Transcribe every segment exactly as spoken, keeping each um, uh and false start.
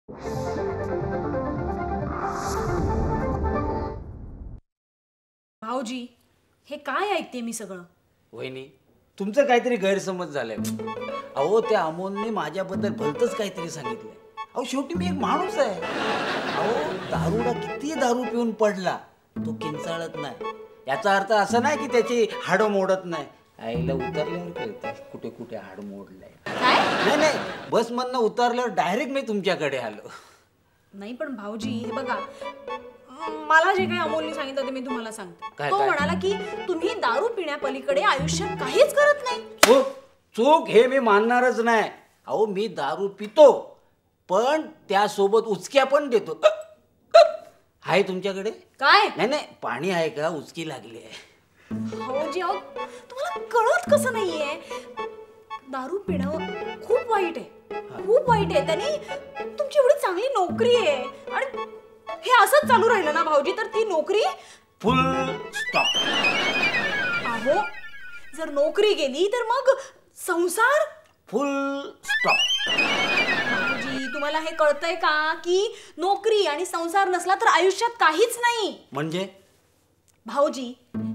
भाऊजी, हे काय ऐकते मी सगळं? वहिनी, तुमचं काहीतरी गैरसमज झालंय. अहो, त्या अमोलने माझ्याबद्दल भलतंच काहीतरी सांगितलंय. अहो, शेवटी मी एक माणूस आहे. अहो, दारूला किती दारू पिऊन पडला, तो किंचाळत नाही. याचा अर्थ असा नाही की त्याची हाडं मोडत नाही. आईला उतरल्यावर कळतं कुठे कुठे हाड मोडलंय. नाही नाही, बस मधनं उतरल्यावर डायरेक्ट मी तुमच्याकडे आलो. नाही पण भाऊजी, हे बघा, मला जे काही अमोलने सांगितलं ते मी तुम्हाला सांगते. तो म्हणाला की तुम्ही दारू पिण्यापलीकडे आयुष्यात काहीच करत नाही. चूक चूक हे मी मानणारच नाही. अहो, मी दारू पितो, पण त्यासोबत उचक्या पण देतो. आहे तुमच्याकडे काय? नाही नाही, पाणी आहे का? उचकी लागली आहे. भाऊजी, अहो तुम्हाला कळत कसं नाहीये? दारू पिणं खूप वाईट आहे, खूप वाईट आहे. त्यांनी तुमची एवढी चांगली नोकरी आहे आणि हे असंच चालू राहिलं ना भाऊजी तर ती नोकरी फुल स्टॉप. अहो, जर नोकरी गेली तर मग संसार फुल स्टॉप. भाऊजी, तुम्हाला हे कळतंय का की नोकरी आणि संसार नसला तर आयुष्यात काहीच नाही? म्हणजे भाऊजी,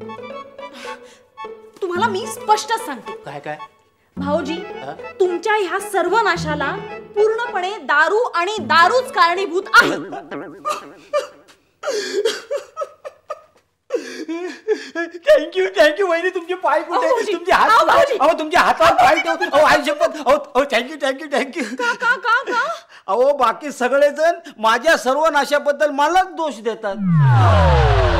तुम्हाला मी स्पष्टच सांगते. काय काय भाऊजी, तुमच्या ह्या सर्व नाशाला पूर्णपणे दारू आणि दारूच कारणीभूत आहे. थँक्यू थँक्यू वहिनी, तुमचे पाय कुठे? तुमचे हात अहो, तुमच्या हातावर पाय ठेव. अहो, आई शपथ. अहो, थँक्यू थँक्यू थँक्यू. का का का का अहो, बाकी सगळेजण माझ्या सर्व नाशाबद्दल मलाच दोष देतात.